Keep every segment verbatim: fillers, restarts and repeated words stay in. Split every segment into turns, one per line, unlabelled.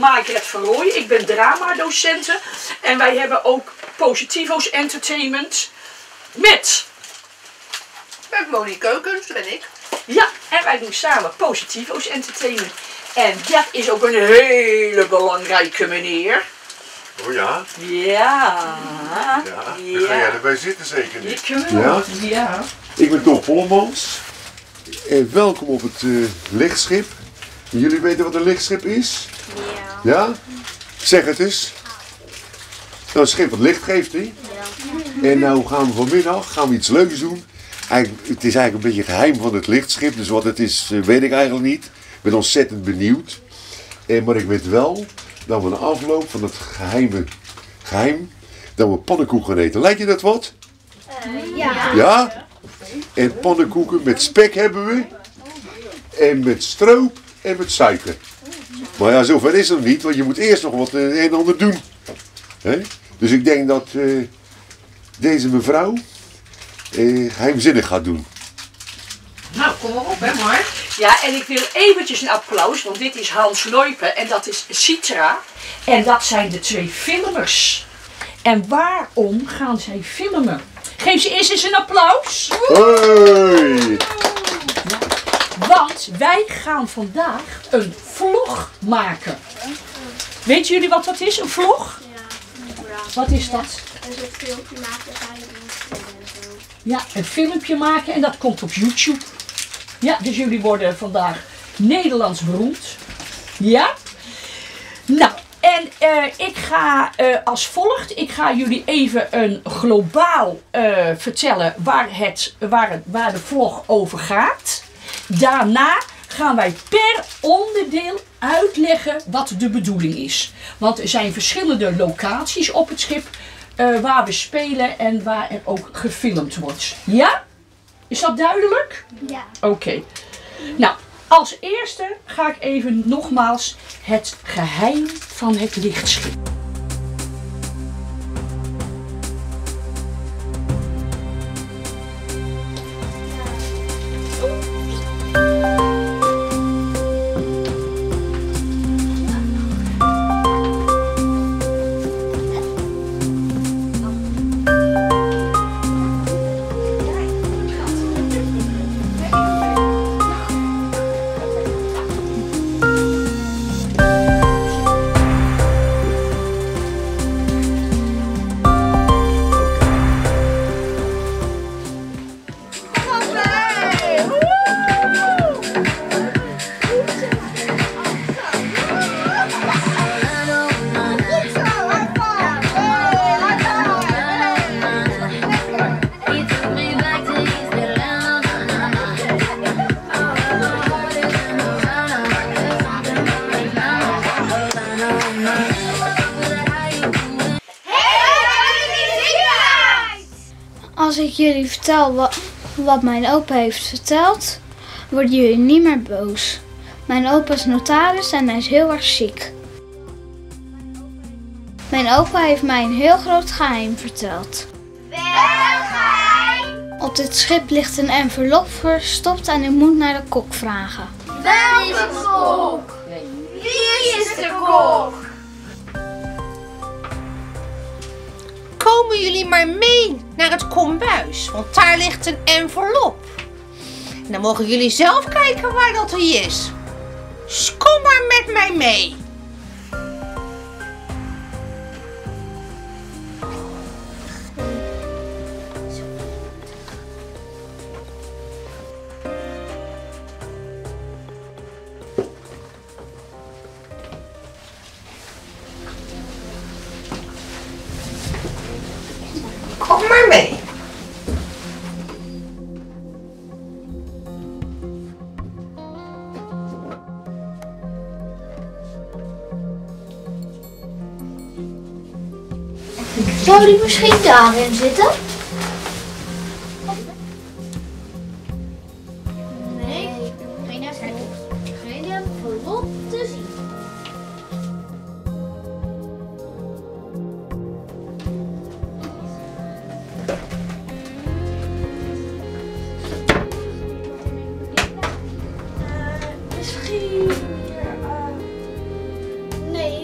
Margaret van Rooyen. Ik ben dramadocenten. En wij hebben ook Positivo's Entertainment met...
Met Monique Keukens, dat ben ik.
Ja, en wij doen samen Positivo's Entertainment. En dat is ook een hele belangrijke meneer.
Oh ja?
Ja.
Ja,
ja.
dan ga jij erbij zitten zeker niet.
Ja? Ja.
Ik ben Tom Pollemans. En welkom op het uh, lichtschip. Jullie weten wat een lichtschip is? Ja. Ja? Zeg het eens. Nou, een schip wat licht geeft, hè? Ja. En nou gaan we vanmiddag gaan we iets leuks doen. Eigenlijk, het is eigenlijk een beetje geheim van het lichtschip, dus wat het is uh, weet ik eigenlijk niet. Ik ben ontzettend benieuwd. En, maar ik weet wel dat we na afloop van het geheime geheim, dat we pannenkoeken eten. Lijkt je dat wat?
Uh, ja.
Ja? En pannenkoeken met spek hebben we. En met stroop en met suiker. Maar ja, zover is het nog niet, want je moet eerst nog wat een en ander doen. He? Dus ik denk dat uh, deze mevrouw uh, geheimzinnig gaat doen.
Nou, kom maar op hè Mark.
Ja, en ik wil eventjes een applaus, want dit is Hans Leupen en dat is Citra. En dat zijn de twee filmers. En waarom gaan zij filmen? Geef ze eerst eens een applaus.
Hoi!
Ja, want wij gaan vandaag een vlog maken. Weten jullie wat dat is, een vlog?
Ja.
Wat is dat?
Een soort filmpje maken, ga je doen en zo.
Ja, een filmpje maken en dat komt op YouTube. Ja, dus jullie worden vandaag Nederlands beroemd. Ja? Nou, en uh, ik ga uh, als volgt. Ik ga jullie even een globaal uh, vertellen waar, het, waar, het, waar de vlog over gaat. Daarna gaan wij per onderdeel uitleggen wat de bedoeling is. Want er zijn verschillende locaties op het schip uh, waar we spelen en waar er ook gefilmd wordt. Ja? Is dat duidelijk?
Ja.
Oké. Okay. Nou, als eerste ga ik even nogmaals het geheim van het lichtschip.
Als ik jullie vertel wat, wat mijn opa heeft verteld, worden jullie niet meer boos. Mijn opa is notaris en hij is heel erg ziek. Mijn opa heeft mij een heel groot geheim verteld.
Welk geheim?
Op dit schip ligt een envelop verstopt en ik moet naar de kok vragen.
Welke kok? Wie is de kok?
Komen jullie maar mee naar het kombuis, want daar ligt een envelop. En dan mogen jullie zelf kijken waar dat is. Dus kom maar met mij mee. Kom maar mee.
Zou die misschien daarin zitten?
Nee, geen geen envelop te zien.
Misschien. Uh, nee.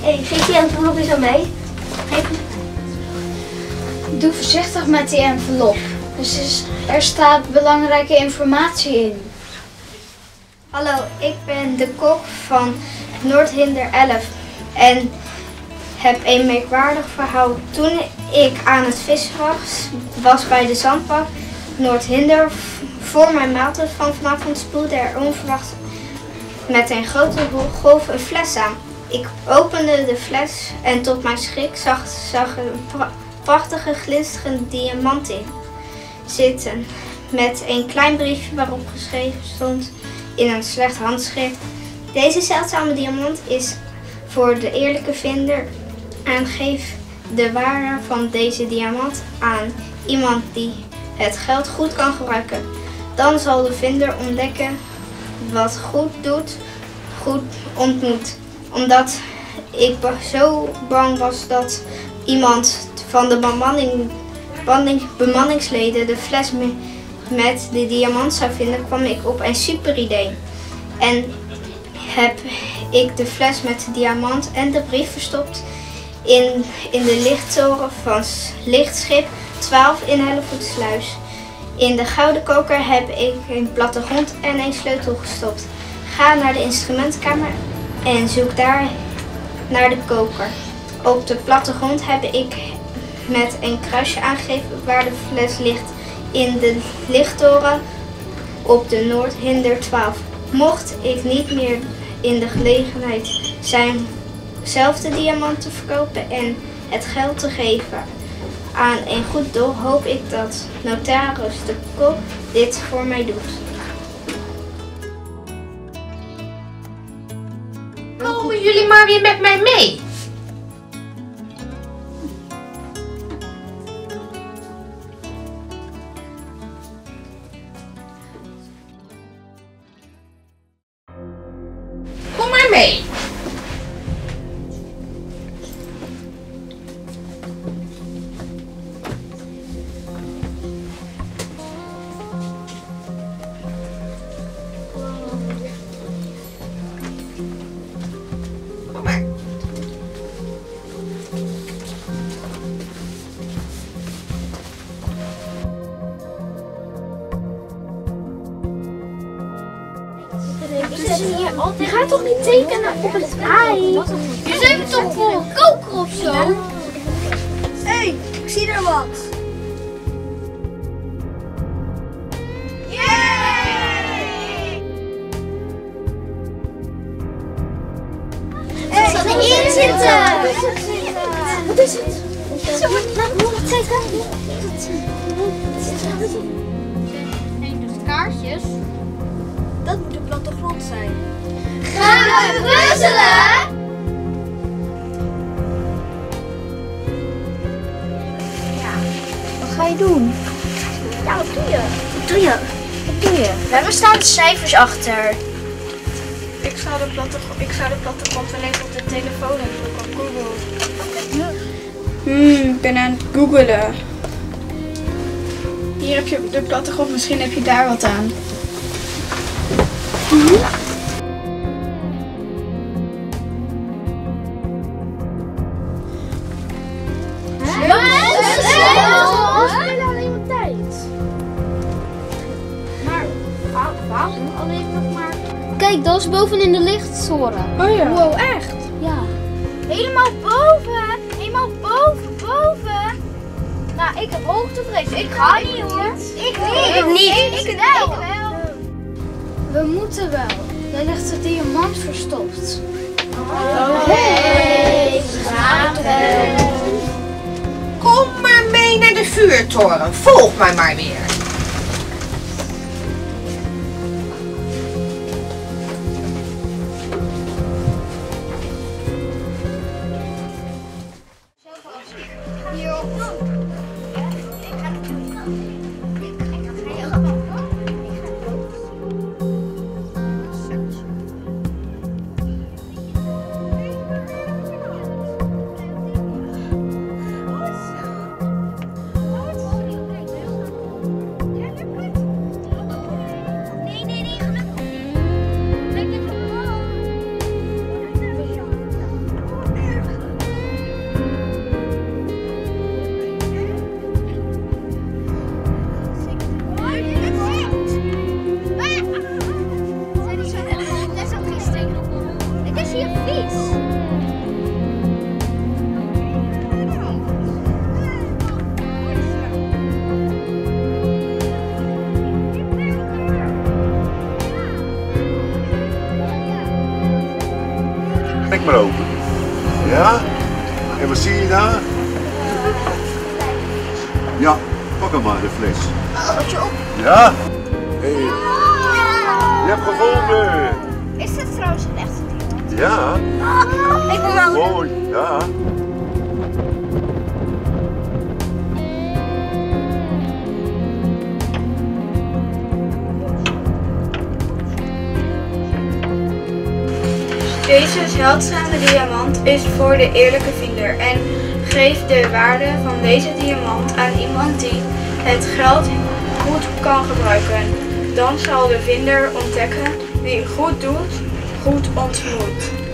Hé, geef die envelop eens aan mij. Geef hem.
Doe voorzichtig met die envelop. Dus is- er staat belangrijke informatie in.
Hallo, ik ben de kok van Noordhinder elf en heb een merkwaardig verhaal. Toen ik aan het vissen was, was bij de zandbak Noordhinder, voor mijn maaltijd van vanavond spoelde er onverwacht met een grote golf een fles aan. Ik opende de fles en tot mijn schrik zag, zag er een pra- prachtige glinsterende diamant in zitten. Met een klein briefje waarop geschreven stond in een slecht handschrift: deze zeldzame diamant is voor de eerlijke vinder en geef de waarde van deze diamant aan iemand die het geld goed kan gebruiken. Dan zal de vinder ontdekken wat goed doet, goed ontmoet. Omdat ik ba- zo bang was dat iemand van de bemanning, bemanning- bemanningsleden de fles me- met de diamant zou vinden, kwam ik op een super idee. En heb ik de fles met de diamant en de brief verstopt in, in de lichttoren van s- lichtschip twaalf in Hellevoetsluis. In de gouden koker heb ik een plattegrond en een sleutel gestopt. Ga naar de instrumentkamer en zoek daar naar de koker. Op de plattegrond heb ik met een kruisje aangegeven waar de fles ligt. In de lichttoren op de Noordhinder twaalf. Mocht ik niet meer in de gelegenheid zijn zelf de diamant te verkopen en het geld te geven aan een goed doel, hoop ik dat notaris de kok dit voor mij doet.
Komen jullie maar weer met mij mee? Kom maar mee. Kom maar.
Je gaat toch niet tekenen op het ei? Je bent toch voor een koker of zo?
Hé, hey, ik zie er wat.
Hey, ga erin zitten! Wat is het? Zo, laat me wat zeggen.
En dus kaarsjes?
Dat moet de plattegrond zijn.
Gaan we puzzelen?
Wat ga je doen?
Ja, wat doe je?
Wat doe je? Wat doe je?
Waar staan de cijfers achter?
Ik zou de plattegrond, ik zou de plattegrond wel even op de telefoon en druk op Google.
Hmm, ik ben aan het googelen. Hier heb je de plattegrond, misschien heb je daar wat aan.
We spelen alleen maar tijd. Maar waarom alleen nog maar... Kijk, dat is bovenin de lichttoren.
Oh ja.
Wow, echt? Ja. Helemaal boven. Helemaal boven, boven. Nou, ik heb hoogtevrees. Ik ga niet hoor. Ik niet. Ik niet. Ik wel.
We moeten wel. Daar ligt de diamant verstopt.
Hey, gaat wel.
Kom maar mee naar de vuurtoren. Volg mij maar weer.
hem maar open. Ja? En wat zie je daar? Ja, pak hem maar, de fles. Ja? Hé, hey. Je hebt gevonden.
Is dit trouwens een echte diamant?
Ja.
Ik wil wel.
Mooi, ja.
Deze zeldzame diamant is voor de eerlijke vinder en geeft de waarde van deze diamant aan iemand die het geld goed kan gebruiken. Dan zal de vinder ontdekken wie goed doet, goed ontmoet.